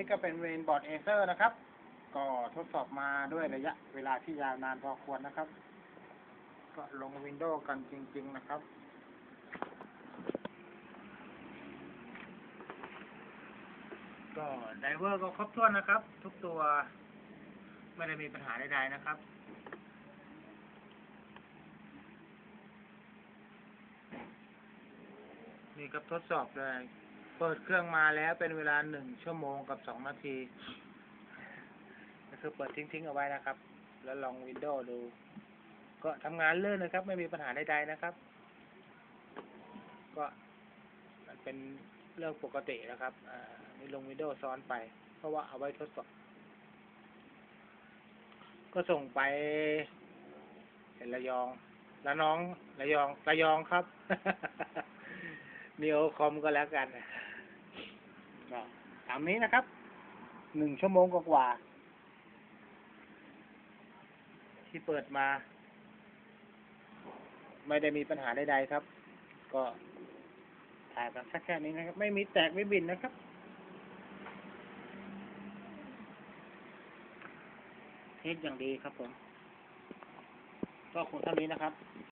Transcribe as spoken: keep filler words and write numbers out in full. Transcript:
นี้ก็เป็นเมนบอร์ดเอเซอร์นะครับ ก็ทดสอบมาด้วยระยะเวลาที่ยาวนานพอควรนะครับ ก็ลงวินโดว์กันจริงๆนะครับ ก็ไดเวอร์ก็ครบถ้วนนะครับ ทุกตัวไม่ได้มีปัญหาใดๆนะครับ นี่ก็ทดสอบเลย เปิดเครื่องมาแล้วเป็นเวลาหนึ่งชั่วโมงกับสองนาทีก็คือเปิดทิ้งๆเอาไว้นะครับ แล้วลองวินโดว์ดู ก็ทำงานเลื่อนนะครับ ไม่มีปัญหาใดๆนะครับ ก็มันเป็นเรื่องปกตินะครับอ่านี่ลงวินโดว์ซ้อนไป เพราะว่าเอาไว้ทดสอบ ก็ส่งไปเป็นระยองระนองระยองระยองครับ นีโอคอมก็แล้วกันก็ตามนี้นะครับ หนึ่งชั่วโมงกว่าที่เปิดมา ไม่ได้มีปัญหาใดๆครับ ก็ถ่ายแบบแค่นี้นะครับ ไม่มีแตกไม่บินนะครับ เทสอย่างดีครับผม ก็คงเท่านี้นะครับ